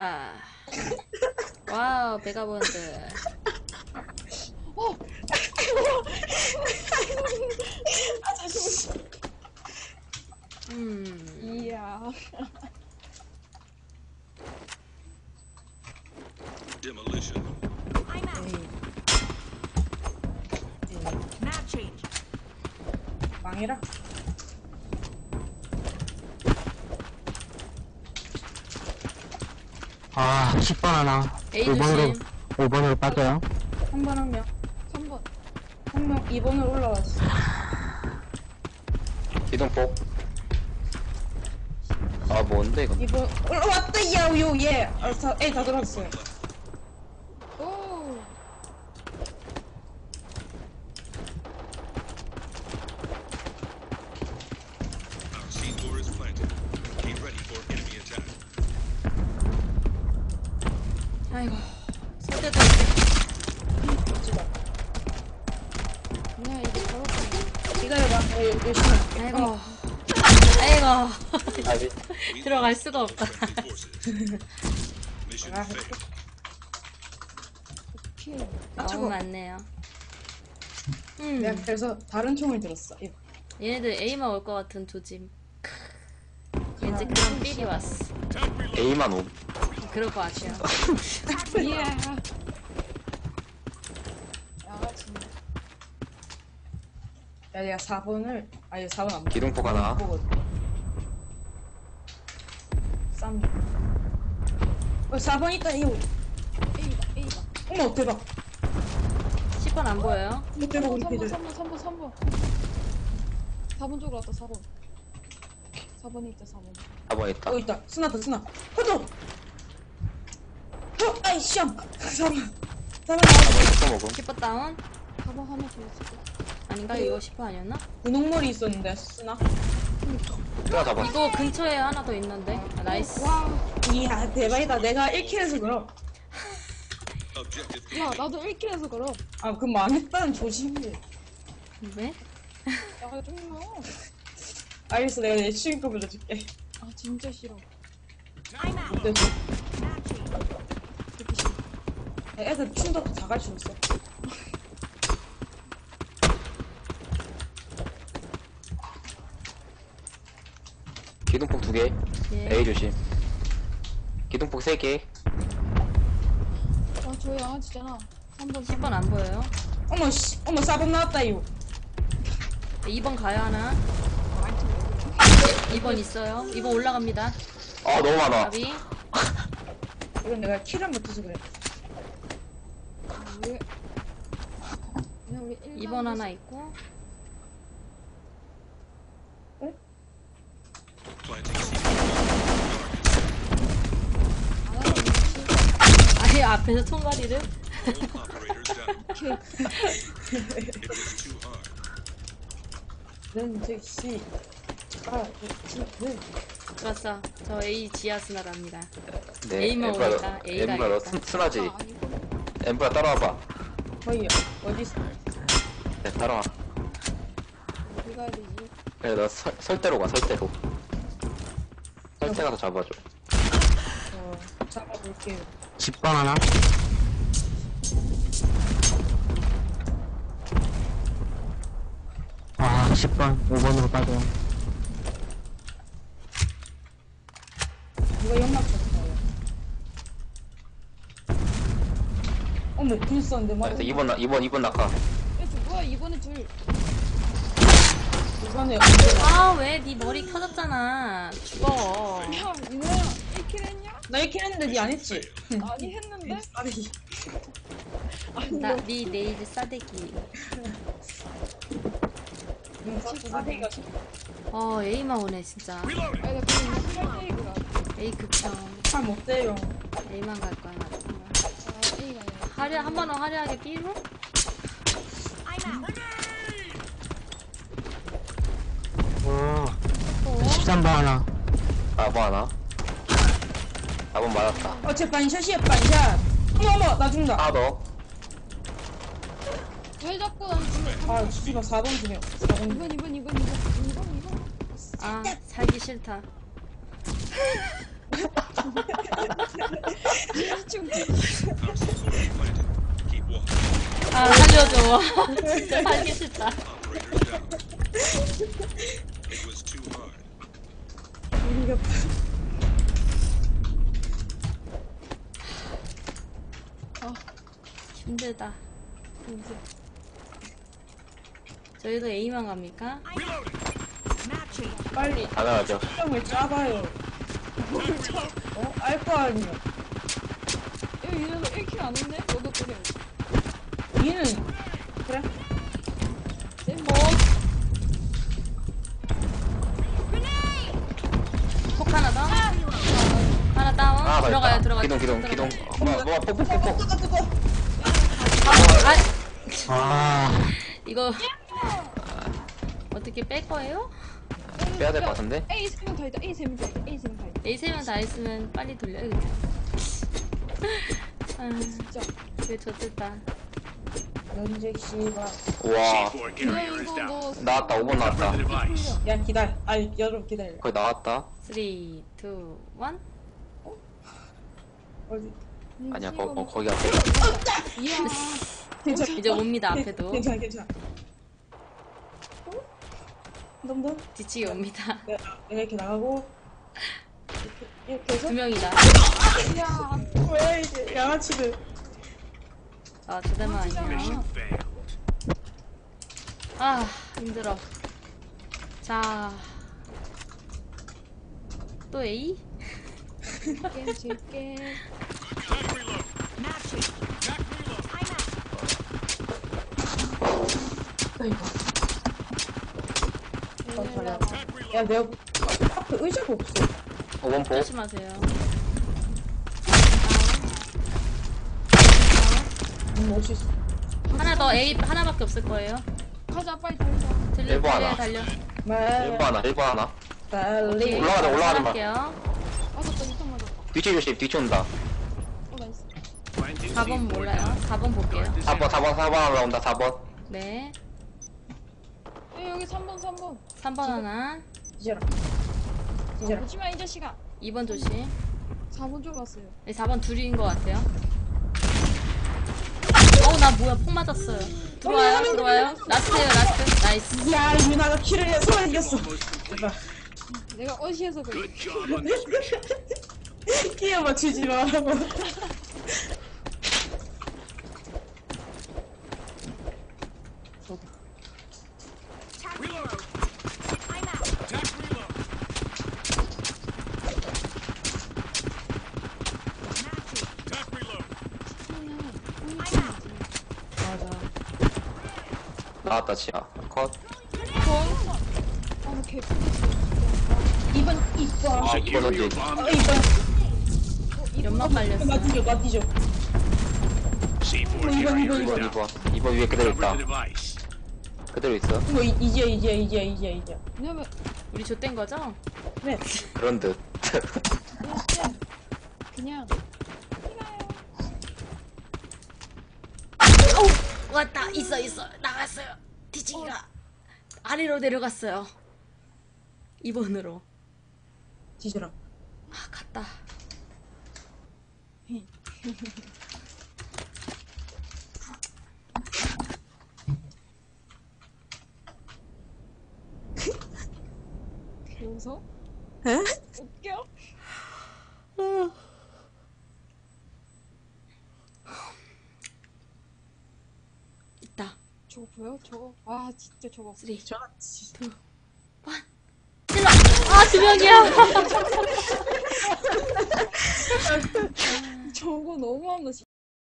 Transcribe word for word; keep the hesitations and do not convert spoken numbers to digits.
아. 와우, 베가본드. 어! 아저씨. 음. 이야. Demolition. I'm out. Map change. 망해라. 아, 십 번 하나. A 오 번으로, 조심. 오 번으로 빠져요. 한 번 한 명. 삼 번. 한 명 이 번으로 올라왔어. 기둥폭. 아 뭔데 이거? 이 번 올라왔다. 야우요 예. 아, 다, 에이 다 들어왔어요. 오! Our C four is planted. Be ready for enemy attack. 아이고. 설대도 있고. 멋지다. 그냥 이게 저렇게. 기다려봐. 에, 열심히. 아이고. 아이고. 아비. We 들어갈 lost 수가 없다. friendly forces. Mission 아, failed. 피해. 아 너무 차고. 많네요. 음. 내가 그래서 다른 총을 들었어. 이거. 얘네들 A만 올 것 같은 조짐. 왠지 그런 삘이 왔어. A만 옴. 그럴 것 같아요. 이야. 야, 진짜. 야 내가 사 번을 아니 사 번 안 보고. 기둥폭 하나. 쌈. 어 사 번 있다 이거. A다, A다. 어머 대박. 십 번 안 보여요? 이거 대박 우리 삼 번, 걔들. 삼 번, 삼 번, 삼 번. 사 번 쪽으로 왔다, 사 번. 사 번에 있다, 사 번. 사 번 있다. 어 있다. 스나다 스나. 허도. 허 아이 시험. 사 번. 사 번. 사 번 섞어 먹음. 십 번 다운? 사 번 하나 더 있을 거. 아닌가? 이거 십 번 아니었나? 분홍머리 있었는데 스나. 내가 잡았어. 이거 근처에 하나 더 있는데. 아, 나이스. 와, 이야 대박이다. 내가 일 킬해서 그럼. Objective 야, 나도 일 킬해서 걸어. 아 그럼 망했다는 조심해. 왜? 야, 좀 나. 알겠어 내가 내 친구 거 불러줄게. 아, 진짜 싫어. I'm out. 그래서 Map change. 그렇게 싫어. 애들 춤도 다 갈 수 있어. 기둥폭 두 개. 예. A 조심. 기둥폭 세 개. 아, 저 양아치잖아. 삼 번, 십 번 안 보여요? 어머 씨 어머 사 번 나왔다 이거. 이 번 가요 하나. 이 번 있어요. 이 번 올라갑니다. 아 너무 많아. 가비. 이건 내가 킬을 못해서 그래. 왜? 그냥 우리 일 이 번 하나 있고. planting C 안 하는 거지. 아예 앞에서 총가리를. four. All operators down. It was too hard. 는 즉시 아 는 좋았어. 저 A 지하스나랍니다. 네. A만 엠브라 너- 오니까 A가 엠브라 너 있다. 스- 스나지. 아, 아니고. 엠브라 따라와봐. 거의 어디 있어? 네 따라와. 어디 가야 되지? 그래 너 설, 설대로 가 설대로. 설대 가서 잡아줘. 어 잡아볼게요. 십 번 하나. 아, 십 번, 오 번으로 빠져요. 누가 연막 쳤어요? 어머 불 썼는데 막 그래서 이 번 나- 이 번 이 번 낙하. 야, 저 뭐야, 이번에 둘. 이번에 아 왜 네 머리 켜졌잖아. 죽어. 야, 이거야, 일 킬 했냐? 나 이렇게 했는데 니 안 했지? 아니, 했는데? 아니 나네 네일 싸대기. 사대가 어 A만 오네 진짜. 아니, 나 그냥 팔 대 이구나. A 극혐. 잘 못돼요. A만 갈 거야 나 같으면. 아, A가 아니라. 화려 한 번은 화려하게 B로? I'm out. 오, 십삼 번 하나. 사 번 하나. 사 번 맞았다. 어제 반샷이야 반샷. 어머 어머 나 죽는다. 하나 더. 잘 잡고 난 죽어. 아 씨발 사 번 중에 사 번. 이번, 이번, 이번, 이번, 이번, 이번. 아 살기 싫다. 살려줘. 진짜 살기 싫다. Operators down. It was too hard. 우리가 힘들다. 저희도 A만 갑니까? Map change. 빨리 당연하죠. 수정을 짜봐요. 어? 알 거 아니야. 여기 이 녀석 일 킬 안 했네? 너도 그래. 얘는 그래? 쌤뭐 폭 하나 더. 하나 다운. 아, 맞다. 들어가요, 들어가요. 기동, 기동, 기동. 어, 뭐야, 뭐야, 뽀뽀뽀뽀. 뜨거 뜨거. 아, 아, 이거 어떻게 뺄 거예요? 빼야 될 것 같은데? A 세 명 다 있다. A 세 명 다 있다. A 세 명 다 있다. A 세 명 다 있으면 빨리 돌려요, 그냥. 아, 진짜. 그게 좋겠다. 연재 씨가 우와. C four 너 carrier is 이거 down. 너 나왔다, 오 번 Cover 나왔다. the device. 야 기다려. 아니 여러분 기다려. 거의 나왔다. 삼, 이, 일. 어디? 아니야, 거, 어, 거기 앞에. 이야. 괜찮아. 이제 옵니다, 앞에도. 괜찮아 괜찮아. 어? 넘넘. 뒤치기 옵니다. 내가, 내가 이렇게 나가고 이렇게 이렇게 해서 두 명이다. 야. 뭐야 이제 양아치들. 아, 두 대만 아니야. Mission failed. 아, 힘들어. 자. 또 A? 게임 질게. Attack reload. Map change. Attack reload. I'm out. 깜짝이야. Attack reload. 야 내가 앞에 의자가 없어. 오 번 포. 조심하세요. 음 멋있어. 하나 더 A 하나밖에 없을 거예요. 가자 빨리 달려. 들려, 일본 달려, 하나. 달려. 말 일 번 하나, 일 번 하나. 빨리. 올라가자, 올라가자 마. 할게요. 맞았다. 이탄 맞았다. 뒤치 조심, 뒤치 온다. 어 나이스. Planting 사 번 C four 몰라요. down. 사 번 볼게요. 사 번, 사 번, 사 번 올라온다, 사 번. 네. 야, 여기 삼 번 삼 번. 삼 번 하나. 뒤져라. 뒤져라. 오지마 이 자식아. 이 번 조심. 사 번 쪽 왔어요. 네, 사 번 둘인 것 같아요. 어우, 나 뭐야, 폭 맞았어요. 들어와요, 들어와요. 라스트에요, 라스트. 나이스. 야 유나가 키를 해서 이겼어. 제발. 내가 어시에서 그래. Good job on this mission. 끼어 맞추지 말라고. Reload. I'm out. Attack reload. Map change. Attack reload. I'm out. 맞아. 나왔다, 지하. 컷. 아너 개. 이번 이번. 아, Secure 이번 your 어디? 어 bomb. 이번. 연막 깔렸어. 맞디죠 맞디죠. C four 이번, carrier 이번, is 이번, down. 이번. 이번 위에 그대로 Cover 있다. the device. 그대로 있어. 이거 이- 이지야 이지야 이지야 이지야 이지야. 왜냐면 우리 좆된 거죠? 네. 그런 듯. 그냥 왔다, 있어, 있어. 나갔어요. 뒤치기가 아래로 내려갔어요. 이 번으로. 뒤져라. 아, 갔다. 웃어? 에? 웃겨? 있다. 저거 보여? 저거? 아 진짜 저거. 쓰리, 투, 저 진짜. 원. 찔러! 아, 두 명이야! 저거 너무한다.